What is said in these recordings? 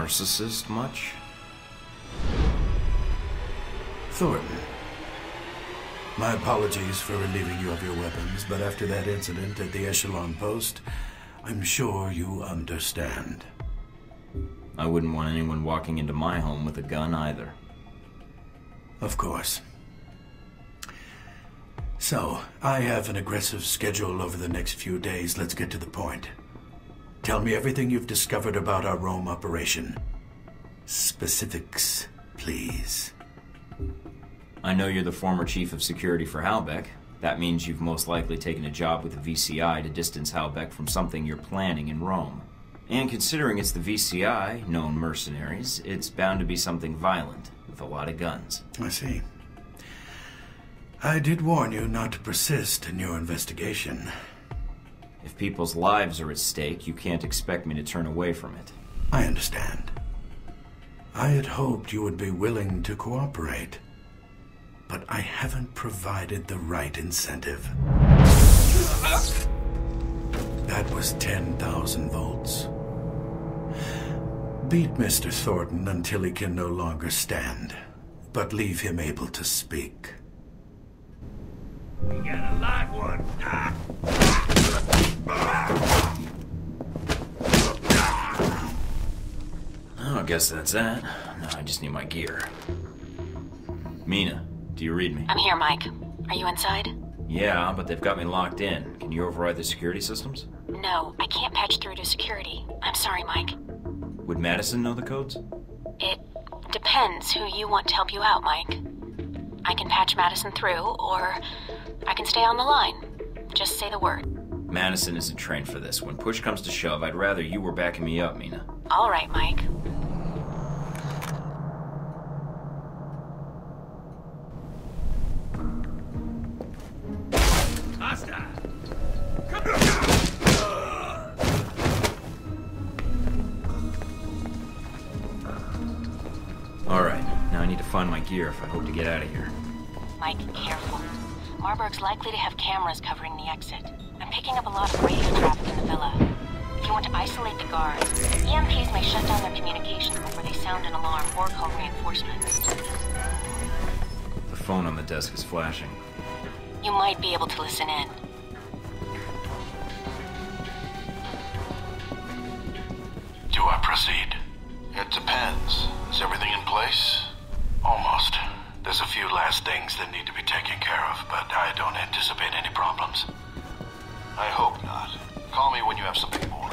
narcissist much? Thornton. My apologies for relieving you of your weapons, but after that incident at the Echelon post, I'm sure you understand. I wouldn't want anyone walking into my home with a gun either. Of course. So, I have an aggressive schedule over the next few days. Let's get to the point. Tell me everything you've discovered about our Rome operation. Specifics, please. I know you're the former chief of security for Halbeck. That means you've most likely taken a job with the VCI to distance Halbeck from something you're planning in Rome. And considering it's the VCI, known mercenaries, it's bound to be something violent, with a lot of guns. I see. I did warn you not to persist in your investigation. If people's lives are at stake, you can't expect me to turn away from it. I understand. I had hoped you would be willing to cooperate, but I haven't provided the right incentive. That was 10,000 volts. Beat Mr. Thornton until he can no longer stand, but leave him able to speak. We got a live one. Oh, I guess that's that. Now I just need my gear. Mina, do you read me? I'm here, Mike. Are you inside? Yeah, but they've got me locked in. Can you override the security systems? No, I can't patch through to security. I'm sorry, Mike. Would Madison know the codes? It depends who you want to help you out, Mike. I can patch Madison through, or I can stay on the line. Just say the word. Madison isn't trained for this. When push comes to shove, I'd rather you were backing me up, Mina. All right, Mike. Hostile. Alright, now I need to find my gear if I hope to get out of here. Mike, careful. Marburg's likely to have cameras covering the exit. I'm picking up a lot of radio traffic in the villa. If you want to isolate the guards, EMPs may shut down their communications before they sound an alarm or call reinforcements. The phone on the desk is flashing. You might be able to listen in. Do I proceed? It depends. Is everything in place? Almost. There's a few last things that need to be taken care of, but I don't anticipate any problems. I hope not. Call me when you have something more.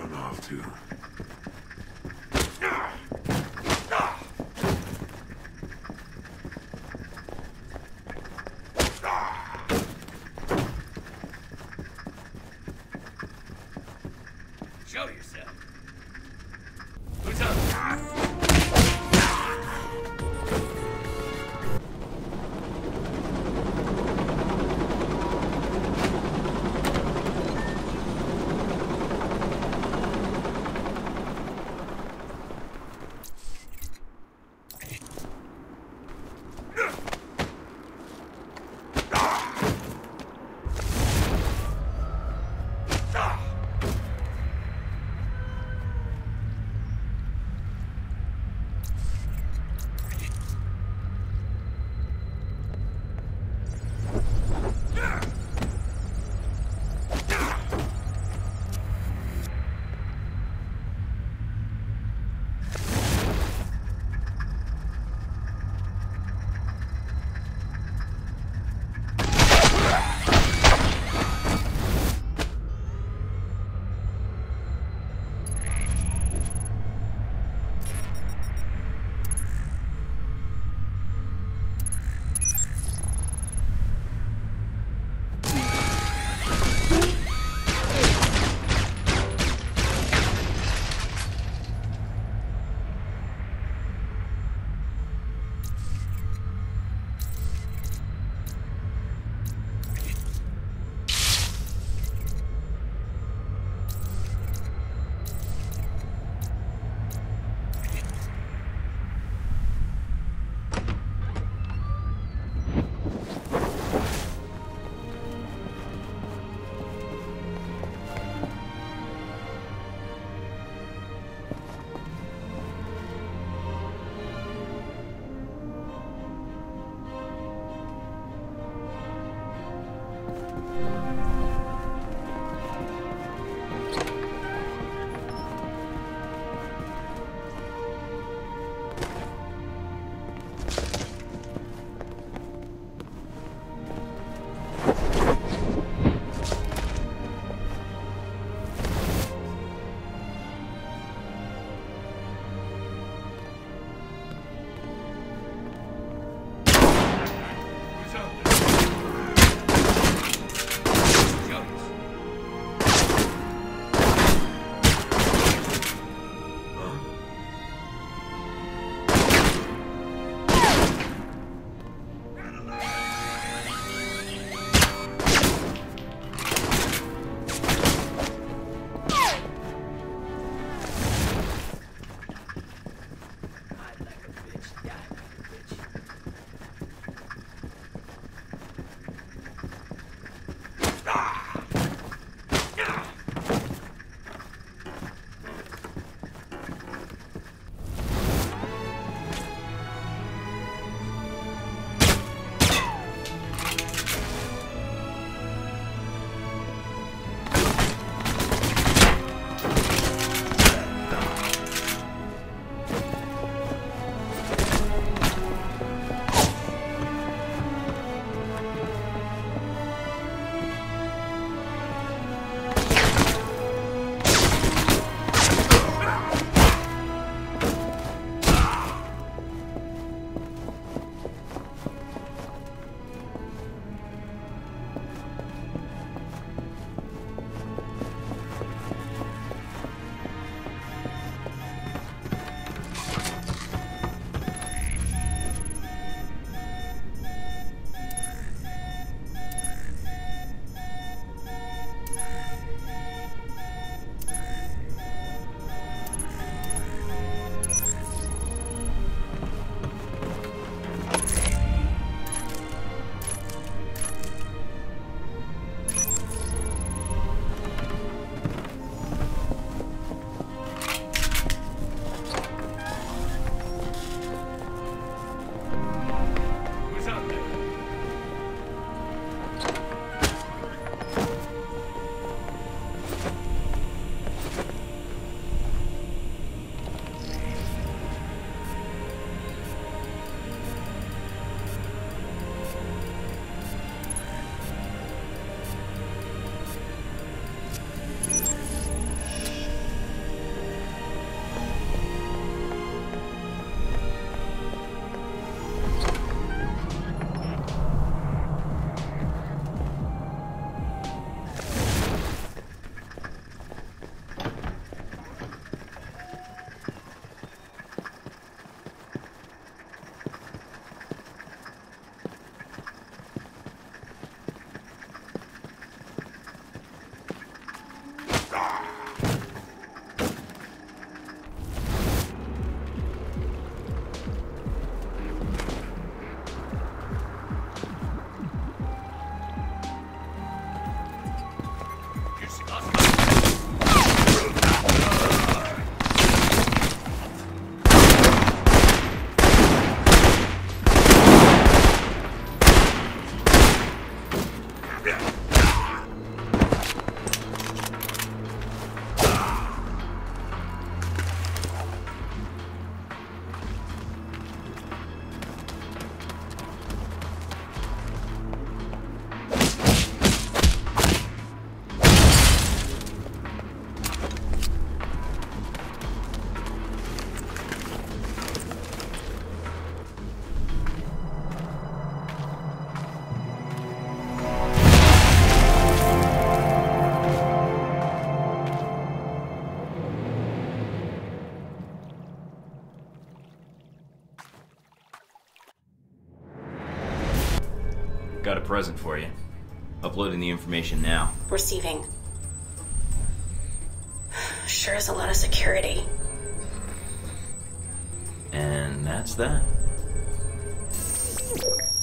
run off to. Show yourself. Who's up? Got a present for you. Uploading the information now. Receiving. Sure is a lot of security. And that's that.